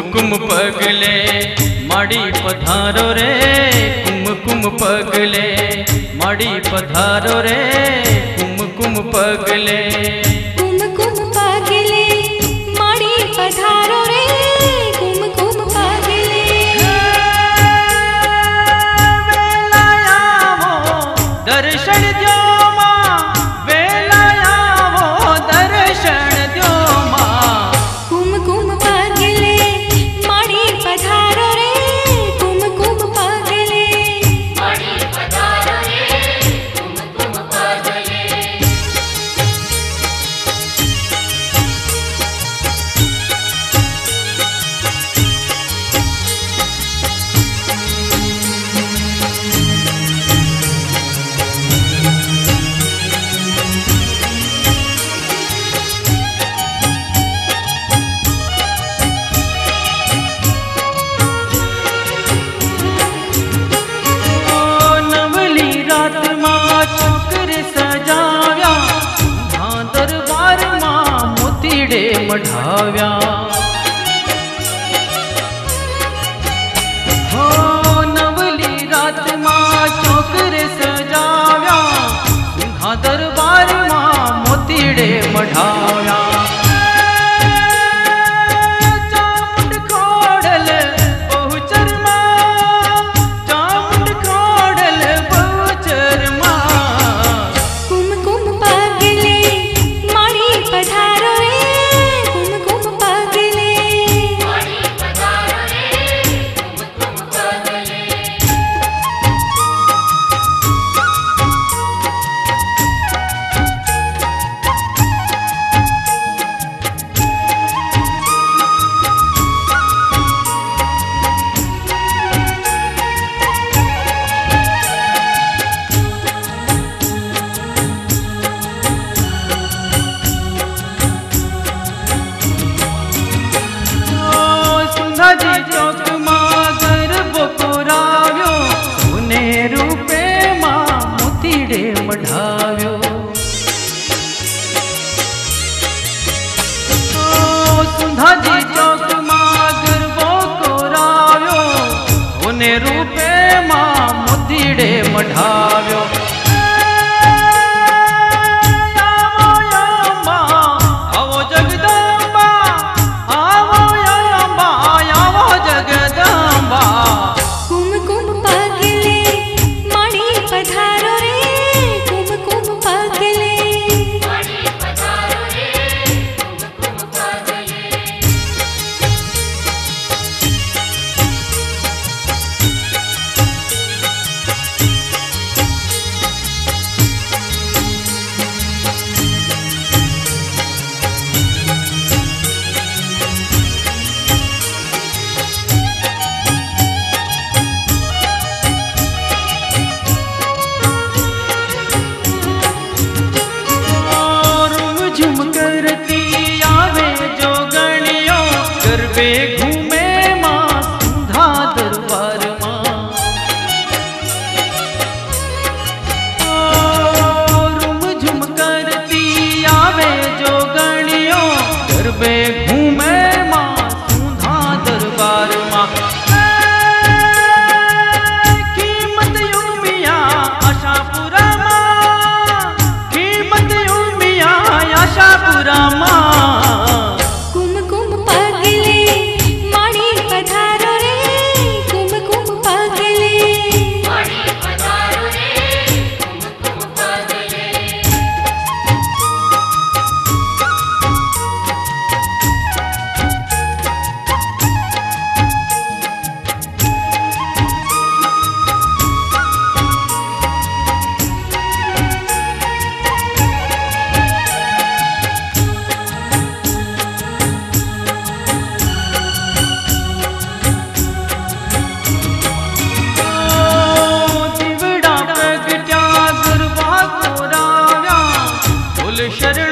कुमकुम पगले माड़ी पधारो रे, कुमकुम पगले माड़ी पधारो रे, कुमकुम पगले कुमकुम पगले माड़ी पधारो रे, कुमकुम पगले वेलायावो दर्शन द्यो मां, वेलायावो दर्शन द्यो मां, कुमकुम पगले माड़ी पधारो रे, कुमकुम पगले माड़ी पधारो रे, कुमकुम पगले मढाव्या हो नवली रात मां छोकरे सजाव्या, सिंहा दरबार मां मोतीड़े मढाव्या। चामुंड खोड़ल बहुचर मां, चामुंड खोड़ल बहुचर मां, कुमकुम पगले माड़ी पधारो रे, जी चौक मां गरबो कोराव्यो, सोने रूपे मां मोतीड़े मढाव्यो। सुंधा जी चौक मां गरबो कोराव्यो, सोने रूपे मां मोतीड़े मढाव्यो। गरबे घूमे मां सिंधा दरबार मां, रूम झुम करती आवे जो गणियों, गरबे घूमे मां सिंधा दरबार मां। कीमत यूमिया आशापुरा मां, कीमत यूमिया आशापुरा मां, शरण